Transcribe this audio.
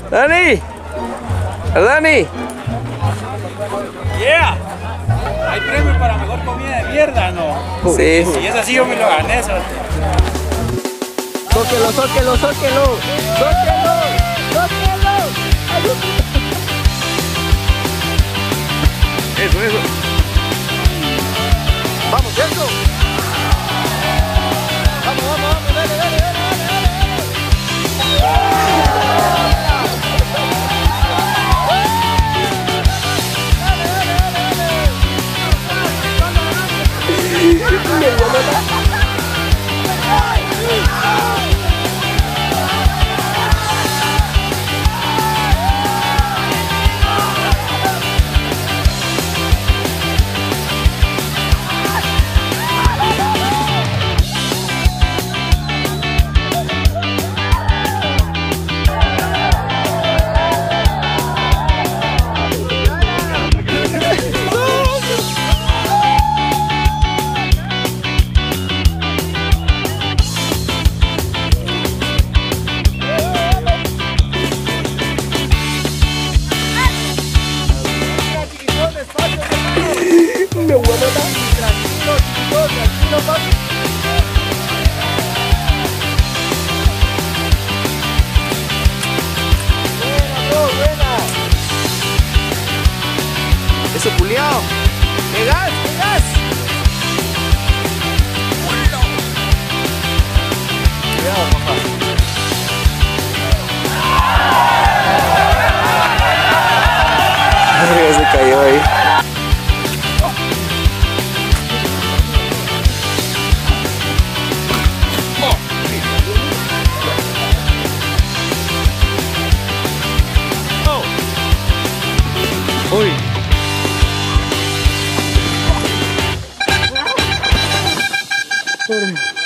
Dani. Dani. Yeah. Hay premio para mejor comida de mierda, ¿no? Sí. Si es así, yo me lo gané. Sóquelo, sóquelo, sóquelo. Sóquelo, sóquelo. Eso, eso. Vamos, eso. Vamos, vamos, vamos, dale, dale, dale, dale, Me voy a matar. tranquilo, tranquilo, papi. Buena, bro, buena. Eso, culiao. ¡Qué gas, qué gas! Cuidado, papá. Se cayó ahí. Uy.